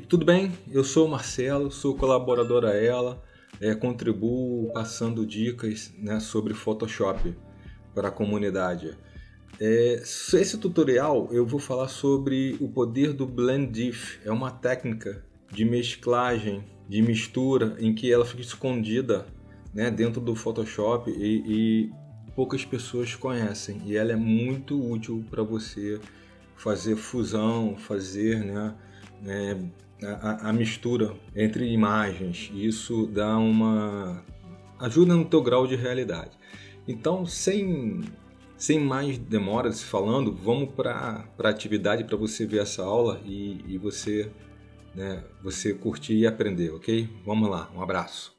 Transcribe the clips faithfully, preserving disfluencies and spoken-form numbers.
Tudo bem? Eu sou o Marcelo, sou colaborador a ela, é, contribuo passando dicas, né, sobre Photoshop para a comunidade. É, esse tutorial eu vou falar sobre o poder do Blend Diff. É uma técnica de mesclagem, de mistura, em que ela fica escondida, né, dentro do Photoshop e, e poucas pessoas conhecem. E ela é muito útil para você fazer fusão, fazer, né, é, a, a mistura entre imagens. Isso dá uma ajuda no teu grau de realidade. Então, sem sem mais demoras falando, vamos para a atividade para você ver essa aula e, e você, né, você curtir e aprender, ok? Vamos lá, um abraço.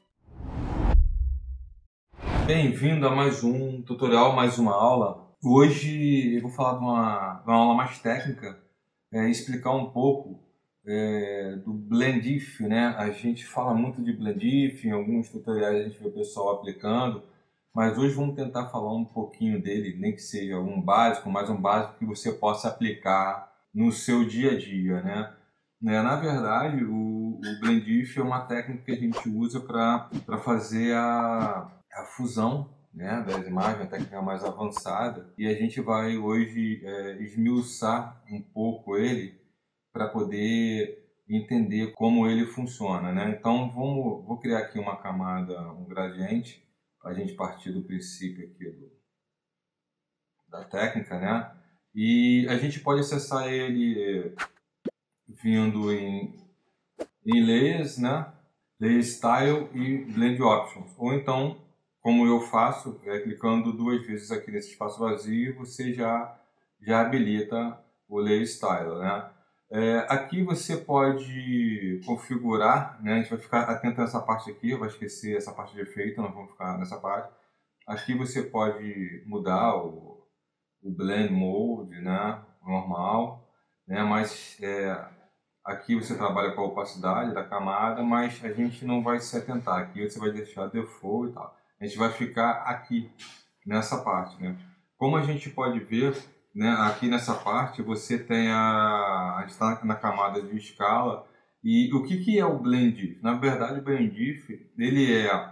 Bem-vindo a mais um tutorial, mais uma aula. Hoje eu vou falar de uma, de uma aula mais técnica, é, explicar um pouco é, do Blend Diff, né? A gente fala muito de Blend Diff, em alguns tutoriais a gente vê o pessoal aplicando, mas hoje vamos tentar falar um pouquinho dele, nem que seja um básico, mas um básico que você possa aplicar no seu dia a dia, né? Na verdade, o, o Blend Diff é uma técnica que a gente usa para fazer a, a fusão, né, das imagens, a técnica mais avançada, e a gente vai hoje é, esmiuçar um pouco ele para poder entender como ele funciona, né? Então vamos, vou criar aqui uma camada, um gradiente, a gente partir do princípio aqui do, da técnica, né? E a gente pode acessar ele vindo em, em Layers, né? Layer Style e Blend Options. Ou então, como eu faço, é, clicando duas vezes aqui nesse espaço vazio, você já, já habilita o Layer Style, né? É, aqui você pode configurar, né? A gente vai ficar atento nessa parte aqui, vai esquecer essa parte de efeito, nós vamos ficar nessa parte. Aqui você pode mudar o, o Blend Mode, né? Normal, né? Mas é, aqui você trabalha com a opacidade da camada, mas a gente não vai se atentar. Aqui você vai deixar default e tal. A gente vai ficar aqui nessa parte, né? Como a gente pode ver, né, aqui nessa parte você tem a, a gente está na camada de escala. E o que que é o Blend Diff? Na verdade, o Blend Diff, ele é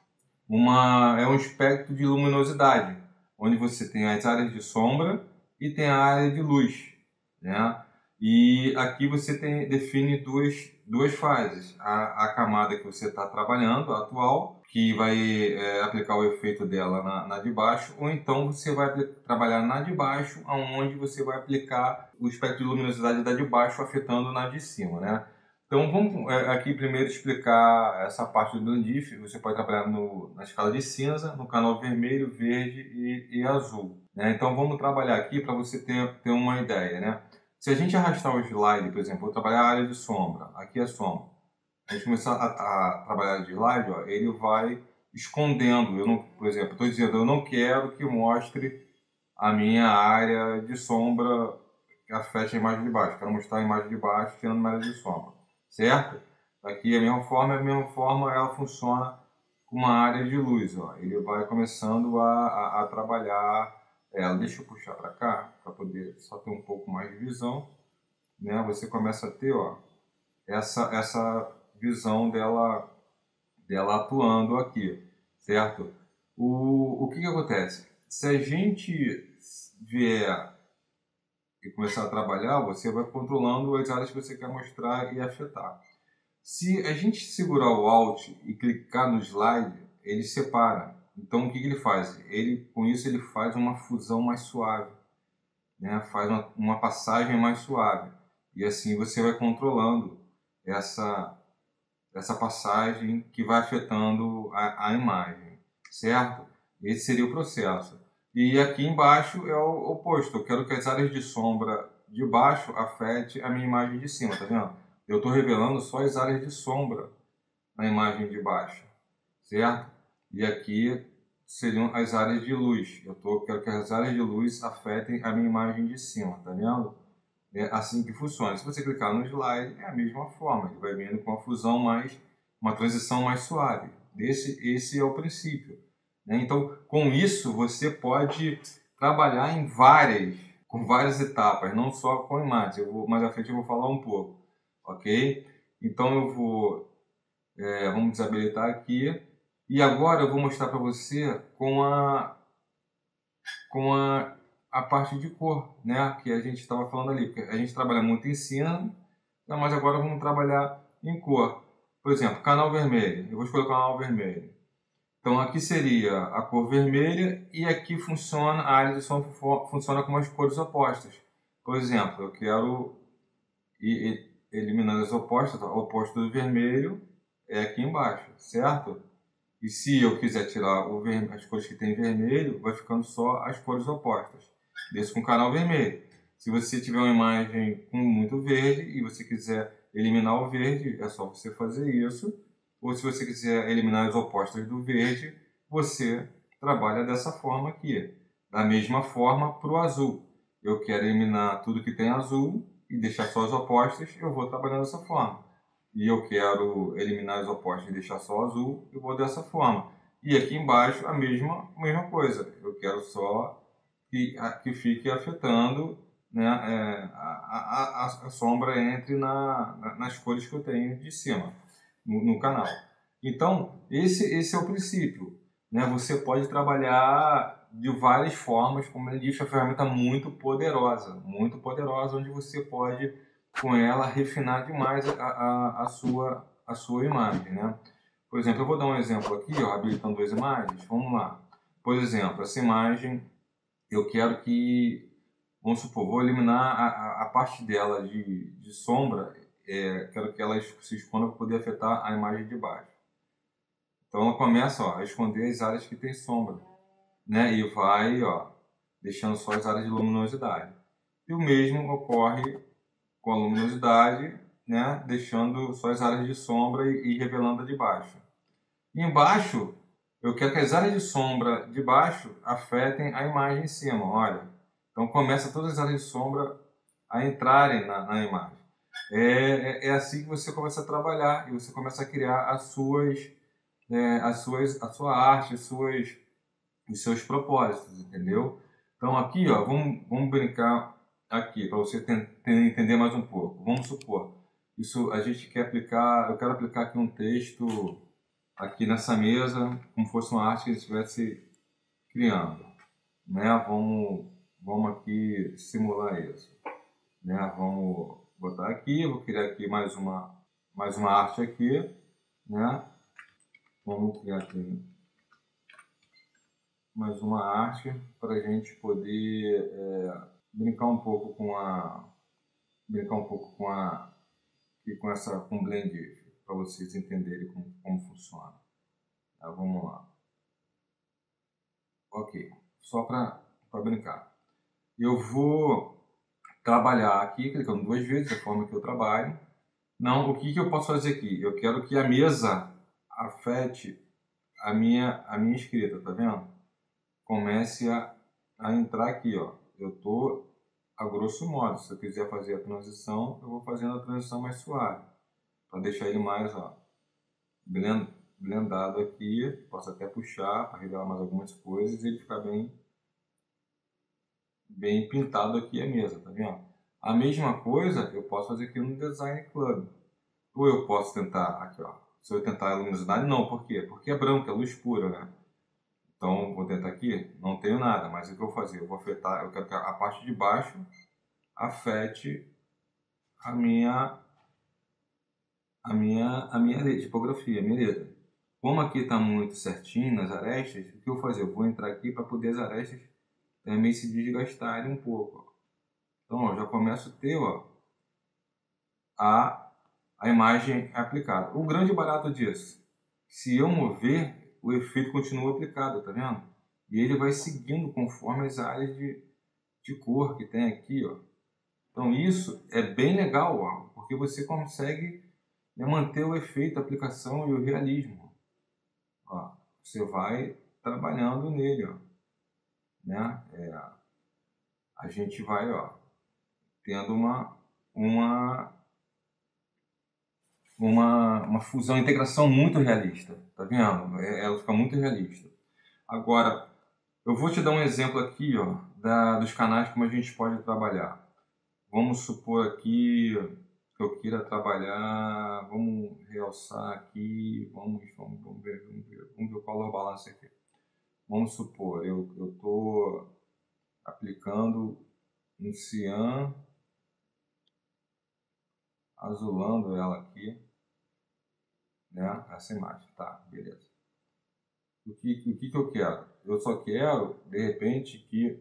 uma é um espectro de luminosidade, onde você tem as áreas de sombra e tem a área de luz, né? E aqui você tem, define duas, duas fases. A, a camada que você está trabalhando, a atual, que vai é, aplicar o efeito dela na, na de baixo, ou então você vai trabalhar na de baixo, onde você vai aplicar o espectro de luminosidade da de baixo, afetando na de cima, né? Então vamos é, aqui primeiro explicar essa parte do Blend Diff. Você pode trabalhar no, na escala de cinza, no canal vermelho, verde e, e azul, né? Então vamos trabalhar aqui para você ter, ter uma ideia, né? Se a gente arrastar o slide, por exemplo, vou trabalhar a área de sombra, aqui é sombra. A gente começar a, a trabalhar de slide, ó, ele vai escondendo. Eu não, por exemplo, estou dizendo, eu não quero que mostre a minha área de sombra que afete a imagem de baixo. Quero mostrar a imagem de baixo tirando uma área de sombra, certo? Aqui a mesma forma, a mesma forma ela funciona com uma área de luz, ó. Ele vai começando a, a, a trabalhar ela. Deixa eu puxar para cá, para poder só ter um pouco mais de visão, né? Você começa a ter, ó, essa, essa visão dela, dela atuando aqui, certo? O, o que que acontece? Se a gente vier e começar a trabalhar, você vai controlando as áreas que você quer mostrar e afetar. Se a gente segurar o Alt e clicar no slide, ele separa. Então o que, que ele faz? Ele, com isso ele faz uma fusão mais suave, né? Faz uma, uma passagem mais suave. E assim você vai controlando essa, essa passagem que vai afetando a, a imagem, certo? Esse seria o processo. E aqui embaixo é o oposto. Eu quero que as áreas de sombra de baixo afetem a minha imagem de cima, tá vendo? Eu estou revelando só as áreas de sombra na imagem de baixo, certo? E aqui seriam as áreas de luz. Eu tô, quero que as áreas de luz afetem a minha imagem de cima, tá vendo? É assim que funciona. Se você clicar no slide, é a mesma forma. Ele vai vindo com uma fusão mais, uma transição mais suave. Esse, esse é o princípio, né? Então, com isso, você pode trabalhar em várias, com várias etapas, não só com imagens. Eu vou, mais à frente eu vou falar um pouco, ok? Então eu vou, é, vamos desabilitar aqui. E agora eu vou mostrar para você com a, com a, a parte de cor, né? Que a gente estava falando ali. Porque a gente trabalha muito em cima, mas agora vamos trabalhar em cor. Por exemplo, canal vermelho. Eu vou escolher o canal vermelho. Então aqui seria a cor vermelha e aqui funciona, a área de som funciona com as cores opostas. Por exemplo, eu quero ir eliminando as opostas, o oposto do vermelho é aqui embaixo, certo? E se eu quiser tirar o vermelho, as cores que tem vermelho, vai ficando só as cores opostas. Desse com o canal vermelho. Se você tiver uma imagem com muito verde e você quiser eliminar o verde, é só você fazer isso. Ou se você quiser eliminar as opostas do verde, você trabalha dessa forma aqui. Da mesma forma para o azul. Eu quero eliminar tudo que tem azul e deixar só as opostas, eu vou trabalhando dessa forma. E eu quero eliminar as opostas e deixar só o azul, eu vou dessa forma. E aqui embaixo a mesma, a mesma coisa. Eu quero só que, que fique afetando, né, é, a, a, a sombra entre na, na, nas cores que eu tenho de cima, no, no canal. Então, esse, esse é o princípio. Né? Você pode trabalhar de várias formas, como ele disse, é uma ferramenta muito poderosa, muito poderosa, onde você pode, com ela, refinar demais a, a, a, sua, a sua imagem. Né? Por exemplo, eu vou dar um exemplo aqui, ó, habilitando duas imagens. Vamos lá. Por exemplo, essa imagem, eu quero que, vamos supor, vou eliminar a, a, a parte dela de, de sombra, é, quero que ela se esconda para poder afetar a imagem de baixo. Então ela começa, ó, a esconder as áreas que tem sombra, né? E vai, ó, deixando só as áreas de luminosidade. E o mesmo ocorre com a luminosidade, né? Deixando só as áreas de sombra e, e revelando a de baixo. E embaixo, eu quero que as áreas de sombra de baixo afetem a imagem em cima, olha. Então começa todas as áreas de sombra a entrarem na, na imagem. É, é, é assim que você começa a trabalhar e você começa a criar as suas, é, as suas, a sua arte, as suas, os seus propósitos, entendeu? Então aqui, ó, vamos, vamos brincar aqui para você ter, ter, entender mais um pouco. Vamos supor, isso a gente quer aplicar, eu quero aplicar aqui um texto aqui nessa mesa, como fosse uma arte que ele estivesse criando, né? Vamos, vamos aqui simular isso, né? Vamos botar aqui, vou criar aqui mais uma, mais uma arte aqui, né? Vamos criar aqui mais uma arte para a gente poder é, brincar um pouco com a, brincar um pouco com a, com essa, com o Blend, para vocês entenderem como, como funciona. Tá, vamos lá. Ok, só para brincar. Eu vou trabalhar aqui, clicando duas vezes, a forma que eu trabalho. Não, o que, que eu posso fazer aqui? Eu quero que a mesa afete a minha, a minha escrita, tá vendo? Comece a, a entrar aqui, ó. Eu tô a grosso modo. Se eu quiser fazer a transição, eu vou fazendo a transição mais suave. Para deixar ele mais, ó, blend, blendado aqui. Posso até puxar para revelar mais algumas coisas e ele ficar bem, bem pintado aqui a mesa, tá vendo? A mesma coisa eu posso fazer aqui no Design Club. Ou eu posso tentar, aqui ó, se eu tentar a luminosidade, não, por quê? Porque é branco, é luz pura, né? Então, vou tentar aqui, não tenho nada, mas o que eu vou fazer? Eu vou afetar, eu quero que a parte de baixo afete a minha, a minha, a minha tipografia, a minha letra. Como aqui está muito certinho nas arestas, o que eu vou fazer? Eu vou entrar aqui para poder as arestas também se desgastarem um pouco. Ó. Então, ó, já começo a ter, ó, a a imagem é aplicada. O grande barato disso, se eu mover, o efeito continua aplicado, tá vendo? E ele vai seguindo conforme as áreas de, de cor que tem aqui, ó. Então isso é bem legal, ó, porque você consegue, né, manter o efeito, a aplicação e o realismo. Ó, você vai trabalhando nele, ó, né? É, a gente vai, ó, tendo uma, uma Uma, uma fusão, uma integração muito realista, tá vendo? Ela fica muito realista. Agora, eu vou te dar um exemplo aqui, ó, da, dos canais como a gente pode trabalhar. Vamos supor aqui que eu queira trabalhar, vamos realçar aqui, vamos, vamos, vamos ver, vamos ver, vamos ver o color balance aqui. Vamos supor, eu estou aplicando um cian, azulando ela aqui, né? Essa imagem, tá, beleza. O que, o que que eu quero? Eu só quero, de repente, que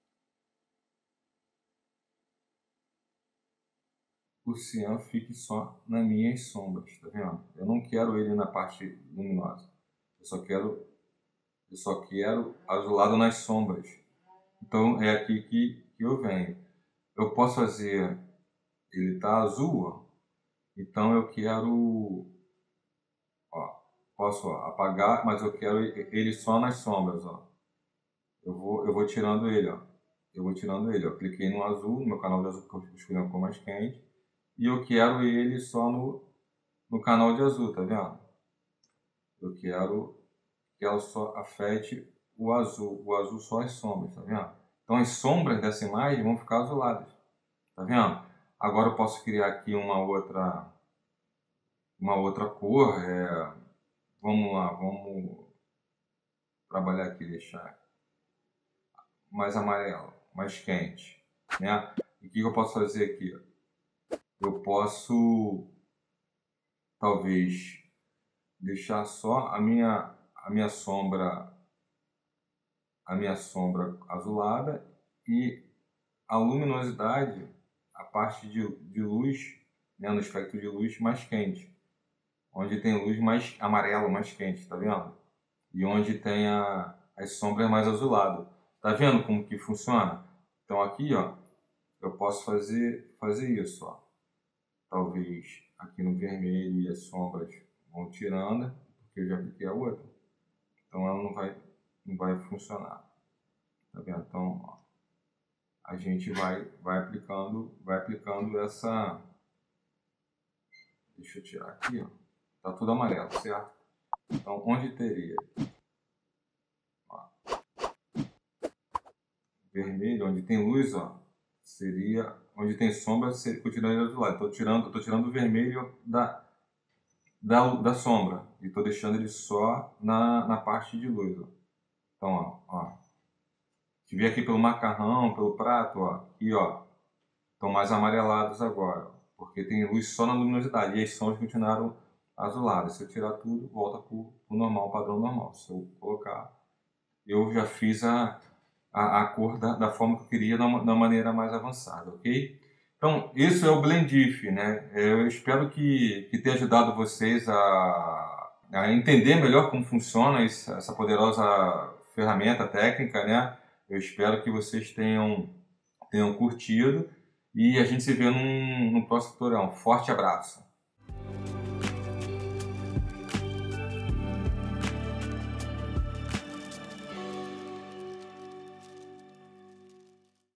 o cian fique só nas minhas sombras, tá vendo? Eu não quero ele na parte luminosa. Eu só quero, eu só quero azulado nas sombras. Então é aqui que, que eu venho. Eu posso fazer, ele tá azul, ó. Então eu quero, ó, posso ó, apagar, mas eu quero ele só nas sombras, ó. Eu vou, eu vou tirando ele, ó. Eu vou tirando ele, ó. Cliquei no azul, no meu canal de azul que eu escolhi uma cor mais quente. E eu quero ele só no, no canal de azul, tá vendo? Eu quero que ela só afete o azul. O azul só as sombras, tá vendo? Então as sombras dessa imagem vão ficar azuladas, tá vendo? Agora eu posso criar aqui uma outra, uma outra cor. É, vamos lá, vamos trabalhar aqui, deixar mais amarelo, mais quente, né? E o que eu posso fazer aqui? Eu posso, talvez, deixar só a minha, a minha sombra, a minha sombra azulada e a luminosidade, a parte de, de luz, né, no espectro de luz mais quente, onde tem luz mais amarelo, mais quente, tá vendo? E onde tem a, as sombras mais azulado. Tá vendo como que funciona? Então aqui, ó, eu posso fazer, fazer isso, ó. Talvez aqui no vermelho e as sombras vão tirando, porque eu já apliquei a outra. Então ela não vai, não vai funcionar. Tá vendo? Então, ó, a gente vai, vai aplicando, vai aplicando essa. Deixa eu tirar aqui, ó. Tá tudo amarelo, certo? Então, onde teria, ó, vermelho, onde tem luz, ó, seria, onde tem sombra, seria, continuaria do lado. Tô tirando, tô tirando o vermelho da Da, da sombra e estou deixando ele só na, na parte de luz, ó. Então, ó, ó, se vier aqui pelo macarrão, pelo prato, ó, aqui, ó, estão mais amarelados agora, ó, porque tem luz só na luminosidade e as sombras continuaram azuladas. Se eu tirar tudo, volta para o normal, padrão normal. Se eu colocar, eu já fiz a, a, a cor da, da forma que eu queria, da, da maneira mais avançada, ok? Então, isso é o Blendif, né? Eu espero que, que tenha ajudado vocês a, a entender melhor como funciona essa, essa poderosa ferramenta técnica, né? Eu espero que vocês tenham, tenham curtido e a gente se vê num, num próximo tutorial. Um forte abraço!